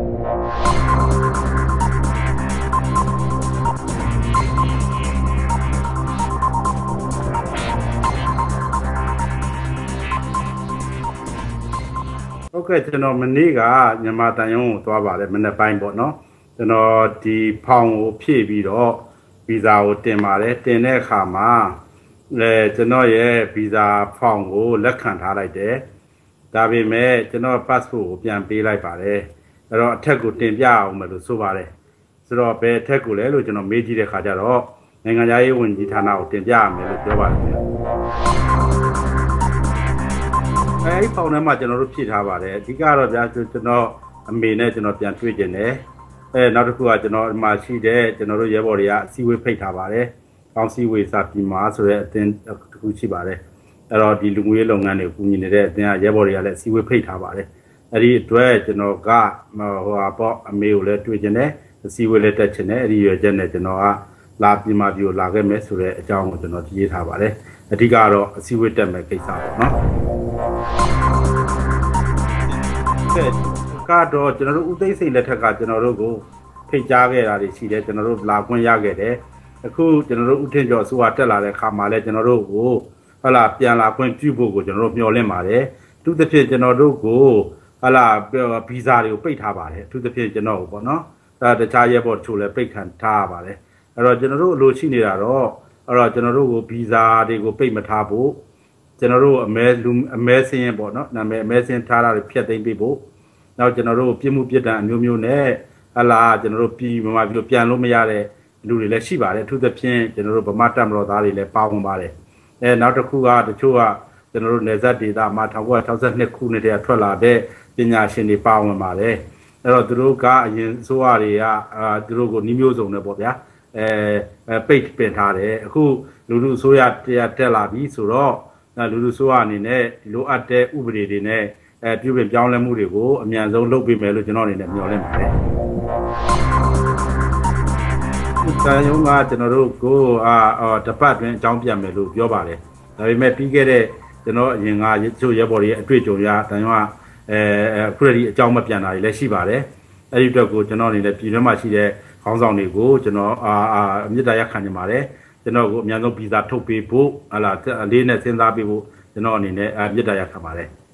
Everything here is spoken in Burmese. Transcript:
โอเคကျွန်တော်မနေ့ကမြန်မာတန်ရုံးကိုသွားပါတယ်မနေ့ပိုင်းပေါ့နော်ကျွန်တော်ဒီဖောင်ကိုဖြည့်ပြီးတော့ဗီဇာကိုတင်ပါတယ်တင်တဲ့အခါမှာကျွန်တော်ရဲ့ဗီဇာဖောင်ကိုလက်ခံထားလိုက်တယ်ဒါပေမဲ့ကျွန်တော် passport ကိုပြန်ပေးလိုက်ပါတယ်အဲ့တော့အထက်ကိုတင်ပြအောင်မယ်လို့ဆိုပါတယ်ဆိုတော့ဘယ်အထက်ကိုလဲလို့ကျွန်တော်မေးကြည့်တဲ့အခါကျတော့နိုင်ငံသားရေးဝန်ကြီးဌာနကိုတင်ပြရမယ်လို့ပြောပါတယ်အဲ့ဖောင်ထဲမှာကျွန်တော်တို့ဖြည့်ထားပါတယ်အဓိကတော့ဗျာကျွန်တော်အမေနဲ့ကျွန်တော်ပြန်တွေ့ကျင်တယ်နောက်တစ်ခုကကျွန်တော်ဒီမှာရှိတဲ့ကျွန်တော်တို့ရဲဘော်တွေကအစည်းအဝေးဖိတ်ထားပါတယ်ကောင်းစည်းဝေးစာပြည်မှာဆိုတဲ့အသင်းတစ်ခုရှိပါတယ်အဲ့တော့ဒီလူငွေလုပ်ငန်းတွေကိုကူညီနေတဲ့အသင်းကရဲဘော်တွေကလည်းအစည်းအဝေးဖိတ်ထားပါတယ်အဲ့ဒီအတွက်ကျွန်တော်ကပေါ့အမေကိုလည်းတွေ့ကျင်တယ်အစည်းအဝေးလည်းတက်ချင်တယ်အဲ့ဒီရွယ်ချက်နဲ့ကျွန်တော်ကလာပြည်မှာပြီးလာခဲ့မယ်ဆိုတဲ့အကြောင်းကိုကျွန်တော်ရေးထားပါတယ်အဓိကတော့အစည်းအဝေးတက်မယ်ကိစ္စပေါ့နော်ကတော့ကျွန်တော်တို့ဦးသိန်းစိန်လက်ထက်ကကျွန်တော်တို့ကိုဖိတ်ကြားခဲ့တာတွေရှိတယ်ကျွန်တော်တို့လာခွင့်ရခဲ့တယ်အခုကျွန်တော်တို့ဦးထင်ကျော်အစိုးရတက်လာတဲ့အခါမှာလည်းကျွန်တော်တို့ကိုဟလာပြန်လာခွင့်ပြုဖို့ကိုကျွန်တော်တို့မျှော်လင့်ပါတယ်အထူးသဖြင့်ကျွန်တော်တို့ကိုဟလာဗီဇာတွေကိုပိတ်ထားပါတယ်အထူးသဖြင့်ကျွန်တော်ကိုပေါ့နော်တခြားရဲဘော်ချို့လည်းပိတ်ခံထားရပါတယ်အဲ့တော့ကျွန်တော်တို့အလိုရှိနေတာတော့အဲ့တော့ကျွန်တော်တို့ကိုဗီဇာတွေကိုပိတ်မထားဖို့ကျွန်တော်တို့အမဲစင်းပေါ့နော်နာမည်အမဲစင်းထားတာတွေဖြတ်သိမ်းပေးဖို့နောက်ကျွန်တော်တို့ပြစ်မှုပြစ်ဒဏ်အမျိုးမျိုးနဲ့ဟလာကျွန်တော်တို့ပြည်မှာပြီးတော့ပြန်လို့မရတဲ့လူတွေလည်းရှိပါတယ်အထူးသဖြင့်ကျွန်တော်တို့ဗမာတပ်မတော်သားတွေလည်းပါဝင်ပါတယ်နောက်တစ်ခုကတချို့ကကျွန်တော်တို့နေဆက်ဒေသမှာ1962ခုနှစ်တည်းထွက်လာတဲ့ပညာရှင်တွေပါဝင်ပါတယ်အဲ့တော့သူတို့ကအရင်အစိုးရတွေကသူတို့ကိုနှီးမျိုးစုံနဲ့ပေါ့ဗျာပိတ်ပင်ထားတယ်အခုလူလူအစိုးရတရားတက်လာပြီဆိုတော့လူလူအစိုးရအနေနဲ့လိုအပ်တဲ့ဥပဒေတွေနဲ့ပြုပြင်ပြောင်းလဲမှုတွေကိုအမြန်ဆုံးလုပ်ပေးမယ်လို့ကျွန်တော်အနေနဲ့မျှော်လင့်ပါတယ်။ဒါရုံးကကျွန်တော်တို့ကိုတပတ်တွင်အကြောင်းပြန်မယ်လို့ပြောပါတယ်။ဒါပေမဲ့ပြီးခဲ့တဲ့ကျွန်တော်အရင်ကချို့ရဲဘော်တွေရဲ့အတွေ့အကြုံရတန်ရုံးကအခုတည်းအကြောင်းမပြန်တာတွေလည်းရှိပါတယ်။အဲဒီအတွက်ကိုကျွန်တော်အနေနဲ့ပြည်တွင်းမှာရှိတဲ့ခေါင်းဆောင်တွေကိုကျွန်တော်မြစ်တာရက်ခံနေပါတယ်။ကျွန်တော်ကိုအမြန်ဆုံးဗီဇာထုတ်ပေးဖို့ဟလာလေးနဲ့စဉ်းစားပေးဖို့ကျွန်တော်အနေနဲ့မြစ်တာရက်ခံပါတယ်။